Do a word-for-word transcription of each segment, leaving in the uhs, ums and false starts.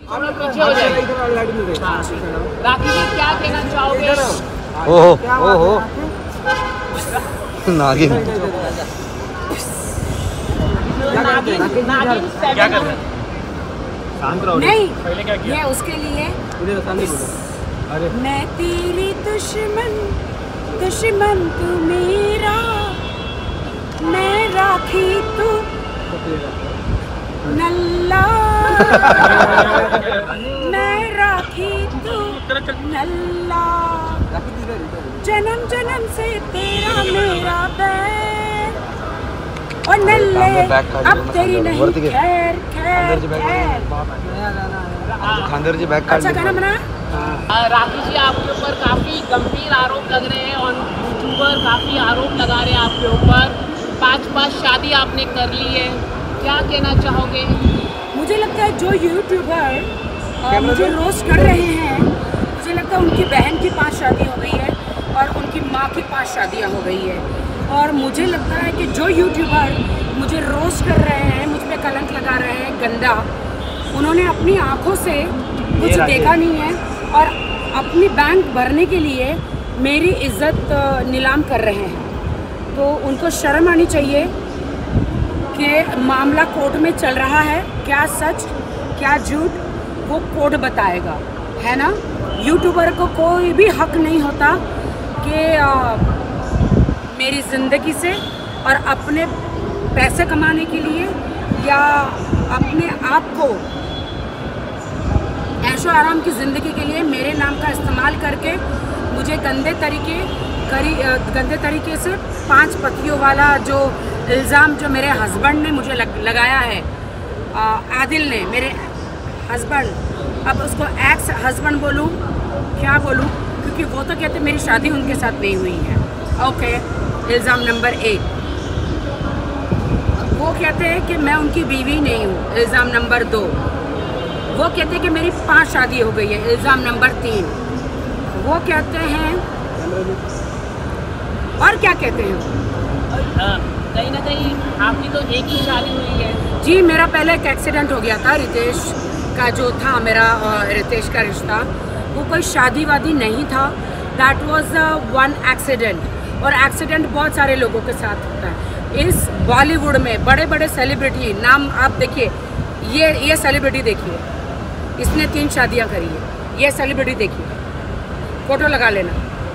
पीछे हो जाए। राखी जी क्या कहना चाहोगे? ओहो ओहो नागिन क्या कर रहे हैं? नहीं, ये उसके लिए मैं तेरी दुश्मन दुश्मन तू मेरा, मैं राखी तू नल्ला, मैं राखी तू नल्ला, जन्म जन्म से तेरा मेरा बैर और नल्ले अब तेरी नहीं खैर खैर खैर। खांदर जी बैग अच्छा गाना बना। राखी जी आपके ऊपर काफी गंभीर आरोप लग रहे हैं और यूट्यूबर काफी आरोप लगा रहे हैं आपके ऊपर। पांच पांच शादी आपने कर ली है, क्या कहना चाहोगे? मुझे लगता है जो यूट्यूबर मुझे रोस्ट कर रहे हैं, मुझे लगता है उनकी बहन की पांच शादी हो गई है और उनकी माँ की पांच शादियाँ हो गई है। और मुझे लगता है कि जो यूट्यूबर मुझे रोस्ट कर रहे हैं, मुझ पे कलंक लगा रहे हैं गंदा, उन्होंने अपनी आँखों से कुछ देखा नहीं है और अपनी बैंक भरने के लिए मेरी इज्जत नीलाम कर रहे हैं। तो उनको शर्म आनी चाहिए कि मामला कोर्ट में चल रहा है, क्या सच क्या झूठ वो कोर्ट बताएगा, है ना। यूट्यूबर को कोई भी हक नहीं होता कि आ, मेरी ज़िंदगी से और अपने पैसे कमाने के लिए या अपने आप को ऐशो आराम की ज़िंदगी के लिए मेरे नाम का इस्तेमाल करके मुझे गंदे तरीके करी गंदे तरीके से पांच पतियों वाला जो इल्ज़ाम जो मेरे हस्बैंड ने मुझे लग, लगाया है, आ, आदिल ने, मेरे हस्बैंड, अब उसको एक्स हस्बैंड बोलूँ क्या बोलूँ, क्योंकि वो तो कहते मेरी शादी उनके साथ नहीं हुई है। ओके, इल्ज़ाम नंबर एक। वो कहते हैं कि मैं उनकी बीवी नहीं हूँ, इल्ज़ाम नंबर दो। वो कहते हैं कि मेरी पांच शादी हो गई है, इल्ज़ाम नंबर तीन। वो कहते हैं और क्या कहते हैं, कहीं ना कहीं आपकी तो एक ही शादी हुई है। जी, मेरा पहले एक एक्सीडेंट हो गया था, रितेश का जो था मेरा रितेश का रिश्ता, वो कोई शादी वादी नहीं था। That was one accident. और एक्सीडेंट बहुत सारे लोगों के साथ होता है। इस बॉलीवुड में बड़े बड़े सेलिब्रिटी, नाम आप देखिए, ये ये सेलिब्रिटी देखिए, इसने तीन शादियां करी है। ये सेलिब्रिटी देखिए, फोटो लगा लेना,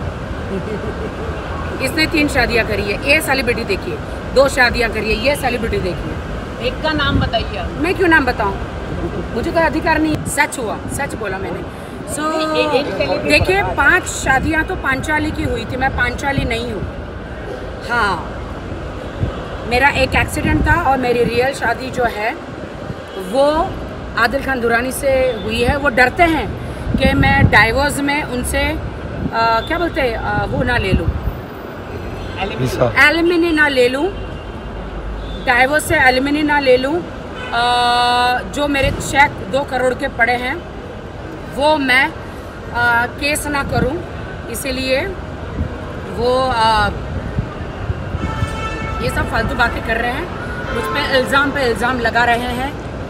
इसने तीन शादियां करी है। ये सेलिब्रिटी देखिए, दो शादियां करी है। ये सेलिब्रिटी देखिए, एक का नाम बताइए। मैं क्यों नाम बताऊं, मुझे कोई अधिकार नहीं। सच हुआ, सच बोला मैंने। सो so, देखिए, पांच शादियां तो पांचाली की हुई थी, मैं पांचाली नहीं हूँ। हाँ, मेरा एक एक्सीडेंट था और मेरी रियल शादी जो है वो आदिल खान दुरानी से हुई है। वो डरते हैं कि मैं डाइवोर्स में उनसे आ, क्या बोलते हैं, वो ना ले लूँ, एलिमिनी ना ले लूँ, डाइवोर्स से एलिमिनी ना ले लूँ। जो मेरे चेक दो करोड़ के पड़े हैं वो मैं आ, केस ना करूं, इसीलिए वो आ, ये सब फालतू बातें कर रहे हैं, मुझ पे इल्ज़ाम पे इल्ज़ाम लगा रहे हैं।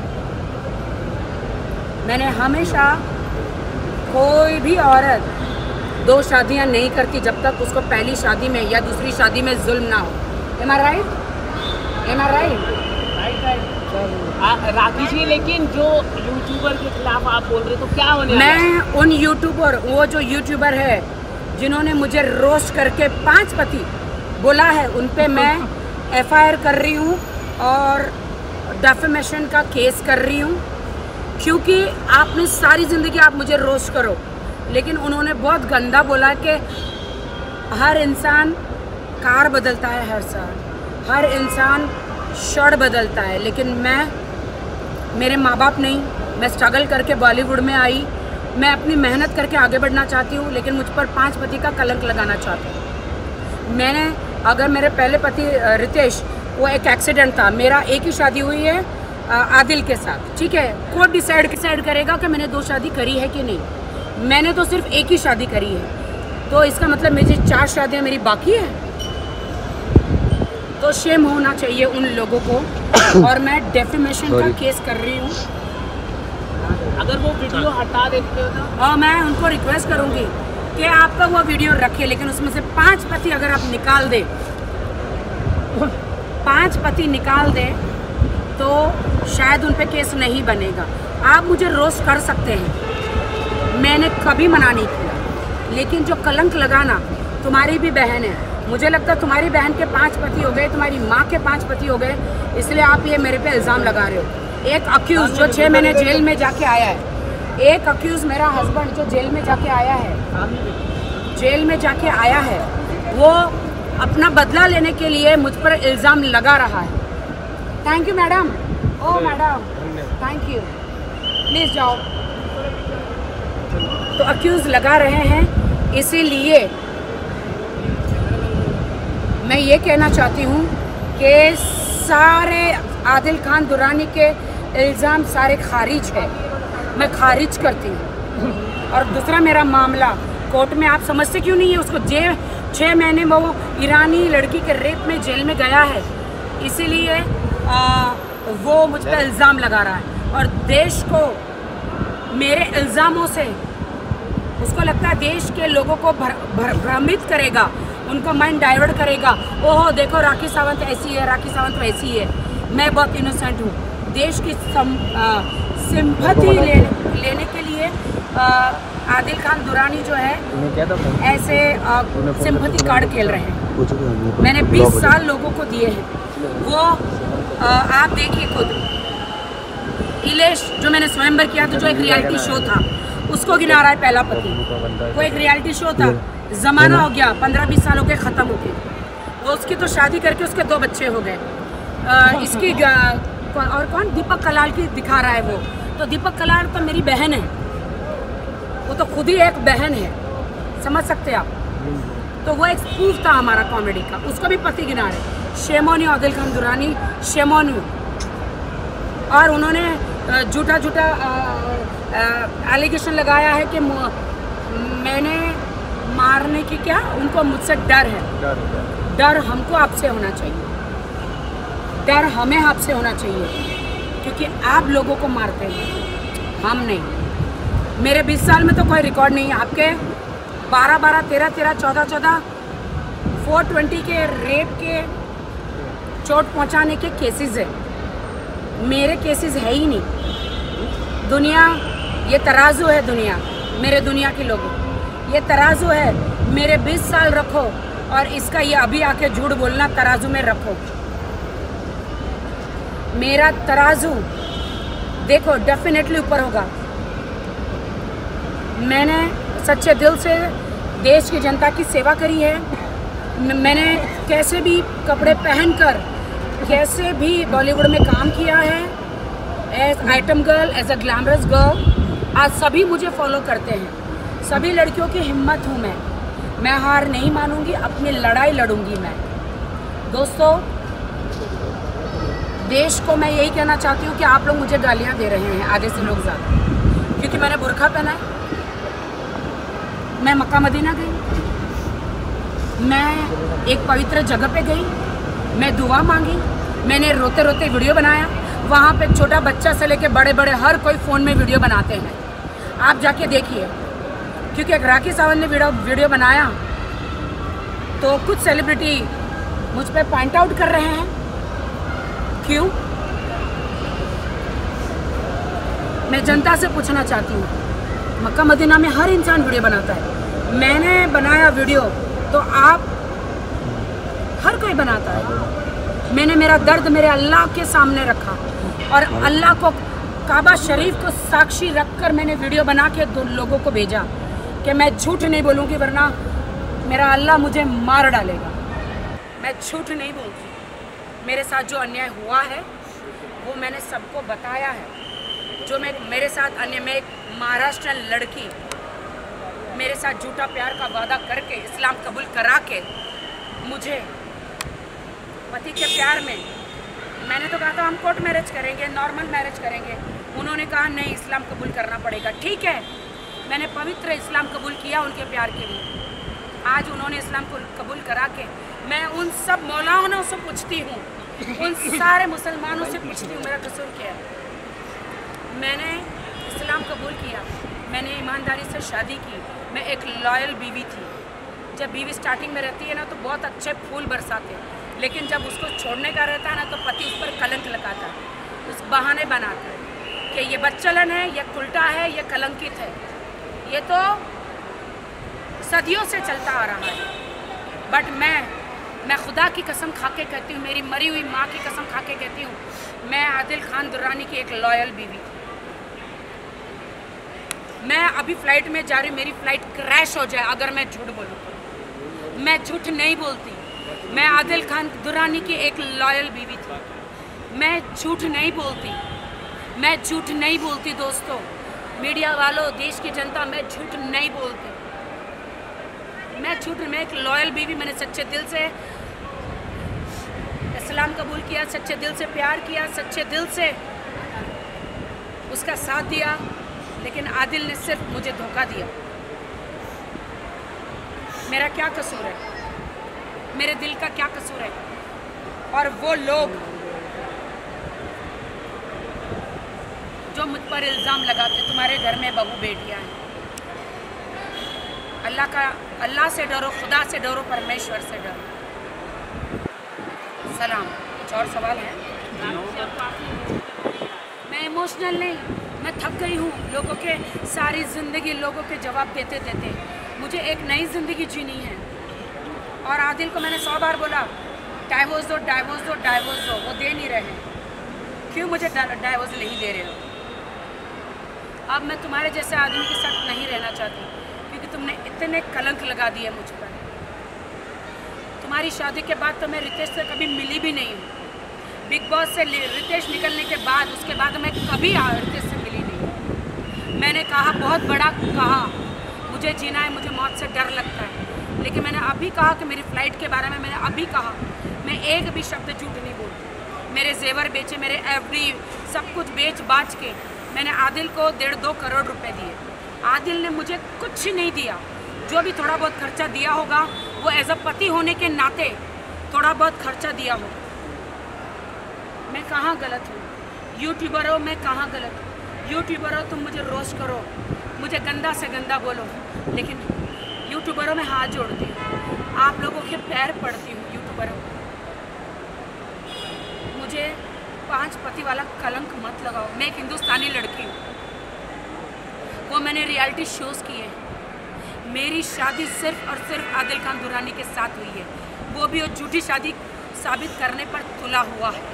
मैंने हमेशा, कोई भी औरत दो शादियां नहीं करती जब तक उसको पहली शादी में या दूसरी शादी में जुल्म ना हो। Am I right? Am I right? Rakhi ji, लेकिन जो यूट्यूबर के खिलाफ आप बोल रहे तो क्या होने वाला है? मैं उन यूट्यूबर, वो जो यूट्यूबर है जिन्होंने मुझे रोस्ट करके पांच पति बोला है, उन पे मैं एफ आई आर कर रही हूँ और डेफेमेशन का केस कर रही हूँ। क्योंकि आपने सारी ज़िंदगी आप मुझे रोस्ट करो, लेकिन उन्होंने बहुत गंदा बोला कि हर इंसान कार बदलता है हर साल, हर इंसान शर्ट बदलता है, लेकिन मैं, मेरे माँ बाप नहीं, मैं स्ट्रगल करके बॉलीवुड में आई, मैं अपनी मेहनत करके आगे बढ़ना चाहती हूँ, लेकिन मुझ पर पांच पति का कलंक लगाना चाहती हूँ। मैंने, अगर मेरे पहले पति रितेश, वो एक एक्सीडेंट था, मेरा एक ही शादी हुई है आदिल के साथ, ठीक है। कोर्ट डिसाइड डिसाइड करेगा कि मैंने दो शादी करी है कि नहीं। मैंने तो सिर्फ एक ही शादी करी है, तो इसका मतलब मेरी चार शादियाँ मेरी बाकी है। तो शेम होना चाहिए उन लोगों को। और मैं डेफेमेशन का केस कर रही हूँ। अगर वो वीडियो हटा देते हो तो और मैं उनको रिक्वेस्ट करूंगी कि आपका वो वीडियो रखे, लेकिन उसमें से पांच पति अगर आप निकाल दे पांच पति निकाल दे तो शायद उन पे केस नहीं बनेगा। आप मुझे रोस्ट कर सकते हैं, मैंने कभी मना नहीं किया, लेकिन जो कलंक लगाना, तुम्हारी भी बहन है, मुझे लगता है तुम्हारी बहन के पांच पति हो गए, तुम्हारी माँ के पांच पति हो गए, इसलिए आप ये मेरे पे इल्ज़ाम लगा रहे हो। एक अक्यूज जो छः महीने जेल में जाके आया है, एक अक्यूज मेरा हस्बैंड जो जेल में जाके आया है, जेल में जाके आया है, वो अपना बदला लेने के लिए मुझ पर इल्ज़ाम लगा रहा है। Thank you madam. Oh madam thank you, please जाओ। तो अक्यूज लगा रहे हैं, इसीलिए मैं ये कहना चाहती हूँ कि सारे आदिल खान दुरानी के इल्ज़ाम सारे खारिज है, मैं खारिज करती हूँ। और दूसरा मेरा मामला कोर्ट में, आप समझते क्यों नहीं है उसको? जे छः महीने में वो ईरानी लड़की के रेप में जेल में गया है, इसीलिए वो मुझ पर इल्ज़ाम लगा रहा है। और देश को मेरे इल्ज़ामों से उसको लगता है देश के लोगों को भर, भर, भ्रमित करेगा, उनको माइंड डाइवर्ट करेगा। ओहो देखो राखी सावंत ऐसी है, राखी सावंत वैसी है। मैं बहुत इनोसेंट हूँ। देश की सिंपैथी ले, लेने के लिए आ, आदिल खान दुरानी जो है ऐसे सिंपैथी कार्ड खेल रहे हैं। मैंने बीस साल लोगों को दिए हैं, वो आ, आप देखिए खुद। इलेश जो मैंने स्वयंवर किया था, जो एक रियलिटी शो था, उसको गिना रहा है पहला पति। वो एक रियलिटी शो था, ज़माना हो गया, पंद्रह बीस साल हो गए, ख़त्म हो गए। वो उसकी तो शादी करके उसके दो बच्चे हो गए। इसकी और कौन, दीपक कलाल की दिखा रहा है वो। तो दीपक कलाल तो मेरी बहन है, वो तो खुद ही एक बहन है, समझ सकते आप। तो वो एक स्पूफ था हमारा कॉमेडी का, उसको भी पति गिना रहे। शेमोनी आदिल खान दुरानी, शेमोनी। और उन्होंने झूठा झूठा एलिगेशन लगाया है कि मैंने मारने की, क्या उनको मुझसे डर है। डर हमको आपसे होना चाहिए, डर हमें आपसे होना चाहिए, क्योंकि आप लोगों को मारते हैं, हम नहीं। मेरे बीस साल में तो कोई रिकॉर्ड नहीं है। आपके बारह बारह तेरह तेरह चौदह चौदह फोर ट्वेंटी के रेप के, चोट पहुंचाने के केसेस है, मेरे केसेस है ही नहीं। दुनिया ये तराजू है, दुनिया मेरे दुनिया के लोगों, ये तराजू है। मेरे बीस साल रखो और इसका ये अभी आके झूठ बोलना तराजू में रखो। मेरा तराजू देखो डेफिनेटली ऊपर होगा। मैंने सच्चे दिल से देश की जनता की सेवा करी है। मैंने कैसे भी कपड़े पहनकर, कैसे भी बॉलीवुड में काम किया है, as item girl, as a glamorous girl. आज सभी मुझे फॉलो करते हैं, सभी लड़कियों की हिम्मत हूँ मैं मैं हार नहीं मानूंगी, अपनी लड़ाई लड़ूंगी मैं। दोस्तों, देश को मैं यही कहना चाहती हूँ कि आप लोग मुझे गालियाँ दे रहे हैं आधे से लोग ज़्यादा, क्योंकि मैंने बुर्का पहना है, मैं मक्का मदीना गई, मैं एक पवित्र जगह पे गई, मैं दुआ मांगी, मैंने रोते रोते वीडियो बनाया। वहाँ पे छोटा बच्चा से लेके बड़े बड़े हर कोई फ़ोन में वीडियो बनाते हैं, आप जाके देखिए। क्योंकि एक राखी सावंत ने वीडियो वीडियो बनाया तो कुछ सेलिब्रिटी मुझ पर पॉइंट आउट कर रहे हैं। क्यों? मैं जनता से पूछना चाहती हूँ, मक्का मदीना में हर इंसान वीडियो बनाता है, मैंने बनाया वीडियो तो आप, हर कोई बनाता है। मैंने मेरा दर्द मेरे अल्लाह के सामने रखा और अल्लाह को, काबा शरीफ को साक्षी रखकर मैंने वीडियो बना के दो लोगों को भेजा कि मैं झूठ नहीं बोलूँगी, वरना मेरा अल्लाह मुझे मार डालेगा। मैं झूठ नहीं बोलूँगी। मेरे साथ जो अन्याय हुआ है वो मैंने सबको बताया है। जो मैं मेरे साथ अन्य, मैं एक महाराष्ट्र लड़की, मेरे साथ झूठा प्यार का वादा करके इस्लाम कबूल करा के, मुझे पति के प्यार में, मैंने तो कहा था हम कोर्ट मैरिज करेंगे, नॉर्मल मैरिज करेंगे। उन्होंने कहा नहीं, इस्लाम कबूल करना पड़ेगा। ठीक है, मैंने पवित्र इस्लाम कबूल किया उनके प्यार के लिए। आज उन्होंने इस्लाम को कबूल करा के, मैं उन सब मौलानाओं से पूछती हूँ, उन सारे मुसलमानों से पूछती हूँ, मेरा कसूर क्या है? मैंने इस्लाम कबूल किया, मैंने ईमानदारी से शादी की, मैं एक लॉयल बीवी थी। जब बीवी स्टार्टिंग में रहती है ना तो बहुत अच्छे फूल बरसाते, लेकिन जब उसको छोड़ने का रहता है ना तो पति उस पर कलंक लगाता है, उस बहाने बनाता है कि ये बदचलन है, ये उल्टा है, ये कलंकित है। ये तो सदियों से चलता आ रहा है। बट मैं मैं खुदा की कसम खा के कहती हूँ, मेरी मरी हुई माँ की कसम खा के कहती हूँ, मैं आदिल खान दुर्रानी की एक लॉयल बीवी थी। मैं अभी फ्लाइट में जा रही हूँ, मेरी फ्लाइट क्रैश हो जाए अगर मैं झूठ बोलूँ, मैं झूठ नहीं बोलती। मैं आदिल खान दुर्रानी की एक लॉयल बीवी थी, मैं झूठ नहीं बोलती, मैं झूठ नहीं बोलती दोस्तों, मीडिया वालों, देश की जनता, मैं झूठ नहीं बोलती, मैं झूठ मैं एक लॉयल बीवी। मैंने सच्चे दिल से इस्लाम कबूल किया, सच्चे दिल से प्यार किया, सच्चे दिल से उसका साथ दिया, लेकिन आदिल ने सिर्फ मुझे धोखा दिया। मेरा क्या कसूर है, मेरे दिल का क्या कसूर है? और वो लोग जो मुझ पर इल्ज़ाम लगाते, तुम्हारे घर में बहू बेटियां हैं, अल्लाह का अल्लाह से डरो, खुदा से डरो, परमेश्वर से डरो। सलाम। कुछ और सवाल है? मैं इमोशनल नहीं, मैं थक गई हूँ लोगों के सारी ज़िंदगी लोगों के जवाब देते देते। मुझे एक नई ज़िंदगी जीनी है। और आदिल को मैंने सौ बार बोला डाइवोर्स दो, डाइवोर्स दो, डाइवोर्स दो, वो दे नहीं रहे। क्यों मुझे डाइवोर्स नहीं दे रहे हो? अब मैं तुम्हारे जैसे आदमी के साथ नहीं रहना चाहती, क्योंकि तुमने इतने कलंक लगा दिए मुझ पर। तुम्हारी शादी के बाद तो मैं रितेश से कभी मिली भी नहीं हूँ। बिग बॉस से रितेश निकलने के बाद, उसके बाद मैं कभी रितेश से मिली नहीं। मैंने कहा, बहुत बड़ा कहा, मुझे जीना है, मुझे मौत से डर लगता है, लेकिन मैंने अभी कहा कि मेरी फ़्लाइट के बारे में मैंने अभी कहा, मैं एक भी शब्द झूठ नहीं बोलती। मेरे जेवर बेचे, मेरे एफडी सब कुछ बेच बाच के मैंने आदिल को डेढ़ दो करोड़ रुपए दिए। आदिल ने मुझे कुछ नहीं दिया। जो भी थोड़ा बहुत खर्चा दिया होगा वो एज अ पति होने के नाते थोड़ा बहुत खर्चा दिया होगा। मैं कहाँ गलत हूँ? यूट्यूबर हो, मैं कहाँ गलत हूँ? यूट्यूबर हो, तुम मुझे रोस्ट करो, मुझे गंदा से गंदा बोलो, लेकिन यूट्यूबरों में हाथ जोड़ती हूँ, आप लोगों के पैर पड़ती हूँ। यूट्यूबरों, मुझे पांच पति वाला कलंक मत लगाओ। मैं एक हिंदुस्तानी लड़की हूँ, वो मैंने रियलिटी शोज़ किए। मेरी शादी सिर्फ और सिर्फ आदिल खान दुर्रानी के साथ हुई है, वो भी वो झूठी शादी साबित करने पर तुला हुआ है।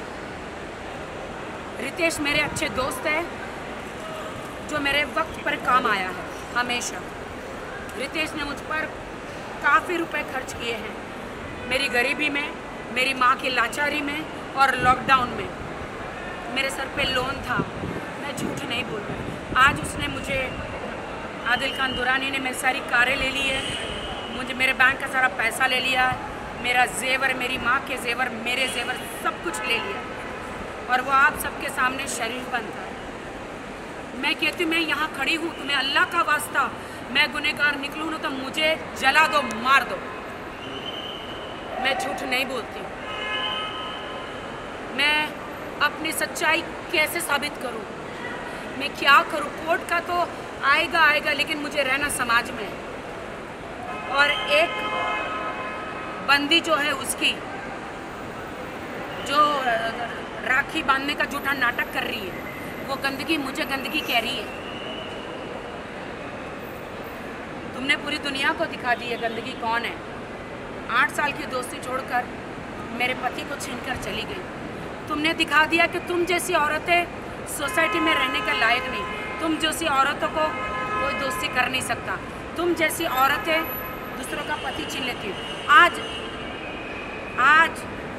रितेश मेरे अच्छे दोस्त है, जो मेरे वक्त पर काम आया है हमेशा। रितेश ने मुझ पर काफ़ी रुपए खर्च किए हैं, मेरी गरीबी में, मेरी माँ की लाचारी में और लॉकडाउन में। मेरे सर पे लोन था, मैं झूठ नहीं बोल रही। आज उसने मुझे, आदिल खान दुर्रानी ने मेरी सारी कारें ले ली है, मुझे मेरे बैंक का सारा पैसा ले लिया, मेरा जेवर, मेरी माँ के जेवर, मेरे जेवर सब कुछ ले लिया, और वो आप सबके सामने शरीफ बनता है। मैं कहती हूँ, मैं यहाँ खड़ी हूँ, तुम्हें अल्लाह का वास्ता, मैं गुनहगार निकलूँ ना तो मुझे जला दो, मार दो, मैं झूठ नहीं बोलती। मैं अपनी सच्चाई कैसे साबित करूं? मैं क्या करूं? कोर्ट का तो आएगा आएगा, लेकिन मुझे रहना समाज में है। और एक बंदी जो है, उसकी जो राखी बांधने का झूठा नाटक कर रही है, वो गंदगी मुझे गंदगी कह रही है। तुमने पूरी दुनिया को दिखा दी है गंदगी कौन है। आठ साल की दोस्ती छोड़कर मेरे पति को छीनकर चली गई। तुमने दिखा दिया कि तुम जैसी औरतें सोसाइटी में रहने का लायक नहीं, तुम जैसी औरतों को कोई दोस्ती कर नहीं सकता, तुम जैसी औरतें दूसरों का पति छीन लेती हो। आज आज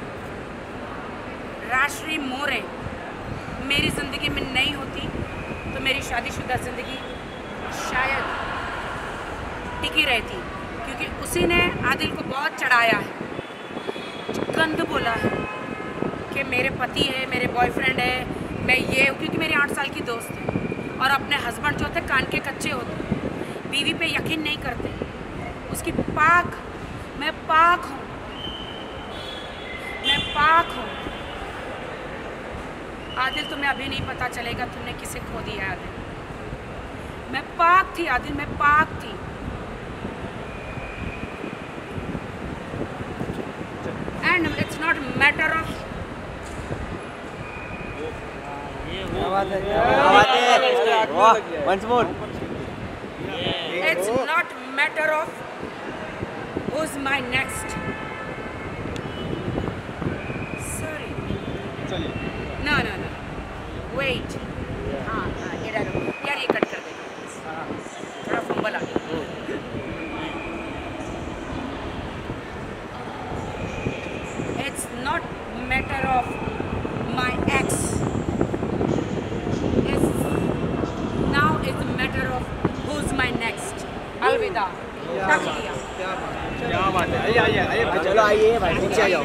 राष्ट्रीय मोरे मेरी ज़िंदगी में नहीं होती तो मेरी शादीशुदा ज़िंदगी शायद टिकी रहती, क्योंकि उसी ने आदिल को बहुत चढ़ाया है, गंद बोला है कि मेरे पति है, मेरे बॉयफ्रेंड है, मैं ये हूँ, क्योंकि मेरी आठ साल की दोस्त है। और अपने हस्बैंड जो होते कान के कच्चे होते, बीवी पे यकीन नहीं करते, उसकी पाक, मैं पाक हूँ, मैं पाक हूँ। आदिल, तुम्हें अभी नहीं पता चलेगा तुमने किसे खो दिया है। आदिल, मैं पाक थी आदिल, मैं पाक थी। And it's not matter of once more It's not matter of who's my next. Sorry. No, no, no. Wait. हाँ हाँ ये डालो यार, ये कट कर देना, थोड़ा फंबल आ गया। It's not matter of my ex. It's now it's a matter of who's my next. अलविदा, तक लिया। क्या बात है, आइए आइए आइए, चलो आइए भाई, नीचे आ जाओ।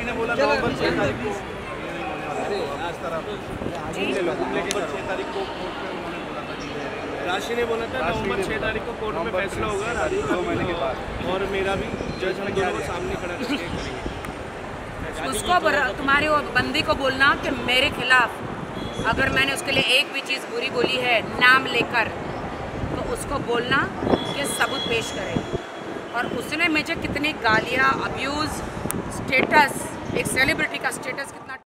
राशि ने बोला था नवंबर छह तारीख को कोर्ट में फैसला होगा, दो महीने के बाद, और मेरा भी जज हम दोनों को सामने खड़ा करके करेंगे। उसको तुम्हारे वो बंदी को बोलना कि मेरे खिलाफ अगर मैंने उसके लिए एक भी चीज़ बुरी बोली है नाम लेकर, तो उसको बोलना कि सबूत पेश करे। और उसने मुझे कितनी गालियाँ, अब्यूज़, स्टेटस, एक सेलिब्रिटी का स्टेटस कितना